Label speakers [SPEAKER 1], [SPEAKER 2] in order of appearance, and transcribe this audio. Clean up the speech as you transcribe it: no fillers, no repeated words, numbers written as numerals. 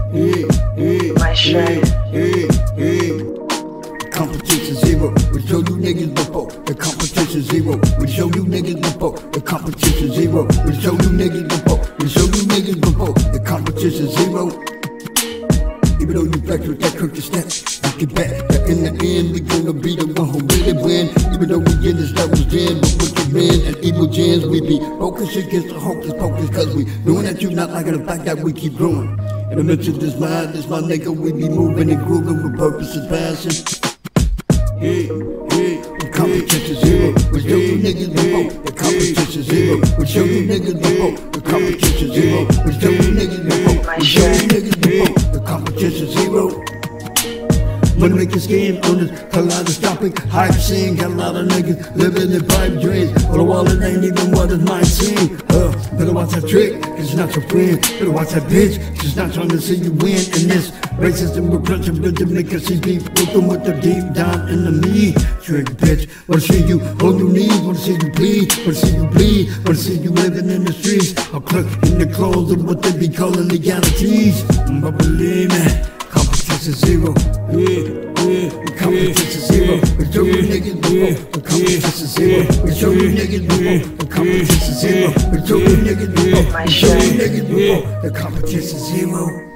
[SPEAKER 1] My shirt.
[SPEAKER 2] Competition zero. We show you niggas before. The competition zero. We show you niggas before. The competition zero. We show you niggas before. We show you niggas before. The competition zero. Even though you flex with that crooked step, you get back. But in the end, we gonna be the one who really win. Even though we in this devil's den, but with the men and evil gens, we be focused against the hocus pocus. Cause we knowing that you not liking the fact that we keep growing. In the midst of this mind, this my nigga, we be moving and grooving with purpose and passion. The competition zero. We show you niggas before. The competition zero. We show you niggas before. The competition zero. We show you niggas before. We show you niggas before. The competition zero. Wanna make a scam on this kaleidoscopic hype scene. Got a lot of niggas living in pipe dreams. All the while it ain't even what it might seem. Better watch that trick, cause it's not your friend. Better watch that bitch, she's not trying to see you win. In this racism, repression, rhythm, niggas see deep. Looking with the deep down in the me. Trick bitch, wanna see you on your knees. Wanna see you bleed, wanna see you bleed. Wanna see you living in the streets. I'll click in the clothes of what they be calling legalities. But believe me, competition zero. Competition zero. We show you niggas before. The competition zero. We show you niggas before. The competition zero. We show you niggas before. We show you niggas before. The competition zero.